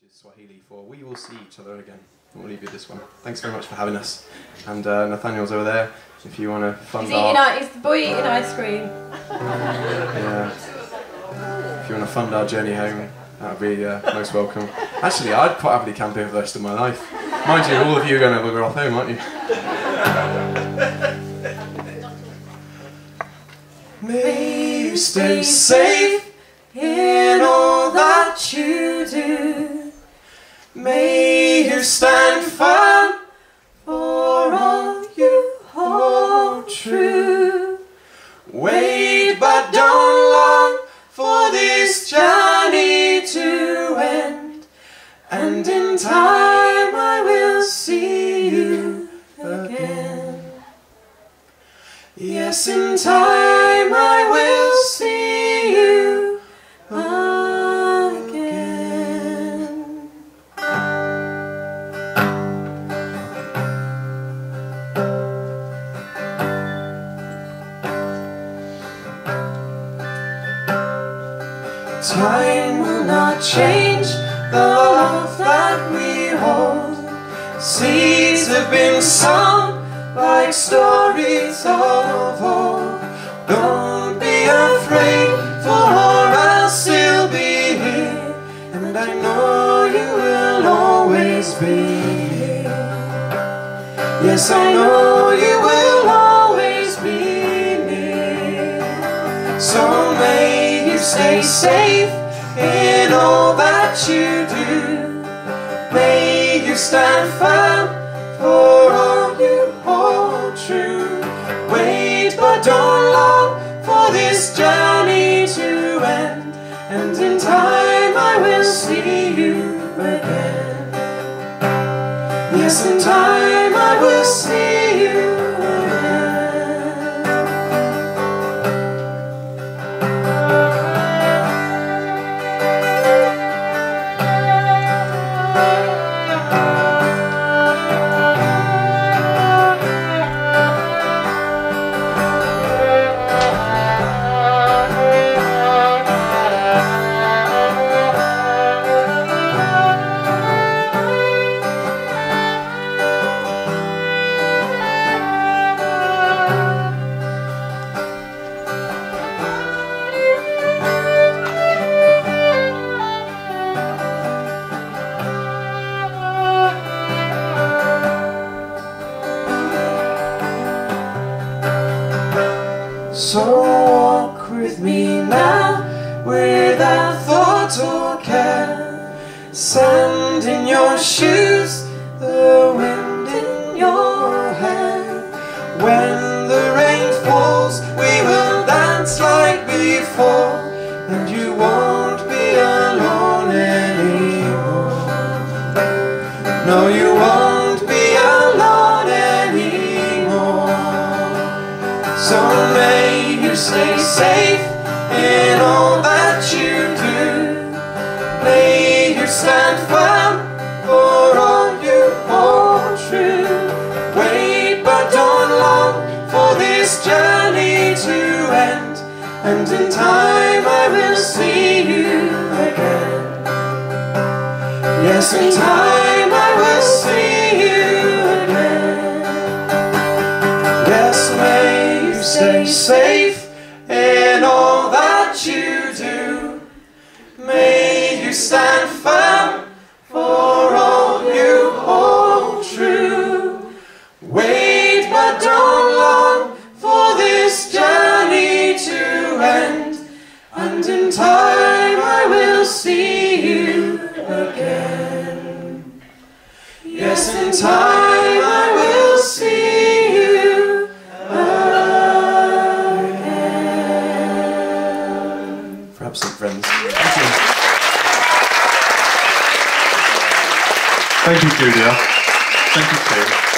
is Swahili for "We Will See Each Other Again." We'll leave you this one. Thanks very much for having us. And Nathaniel's over there, if you want to fund Is the boy eating ice cream? Yeah. If you want to fund our journey home, that would be most welcome. Actually, I'd quite happily camp here for the rest of my life. Mind you, all of you are going to bugger off home, aren't you? May you stay safe in all that you do. May you stand firm for all you hold true. Wait, but don't long for this journey to end. And in time I will see you again. Yes, in time I will see you again. Time will not change the love that we hold. Seeds have been sown like stories of old. Don't be afraid, for else you'll be here, and I know you will always be here. Yes, I know you will always be near. So may you stay safe in all that you do. May you stand firm for all you hold true. Wait, but don't long for this journey to end. And in time I will see you again. Yes, in time I will see you again. So walk with me now, without thought or care. Sand in your shoes, the wind in your hair. When the rain falls, we will dance like before, and you won't be alone anymore. No, you won't be alone anymore. So may you stay safe in all that you do. May you stand firm for all you hold true. Wait, but don't long for this journey to end. And in time I will see you again. Yes, in time I will see you again. Yes, may you stay safe in all that you do. May you stand firm for all you hold true. Wait, but don't long for this journey to end. And in time I will see you again. Yes, in time I will see you again. For absent friends. Thank you. Thank you, Julia. Thank you, Steve.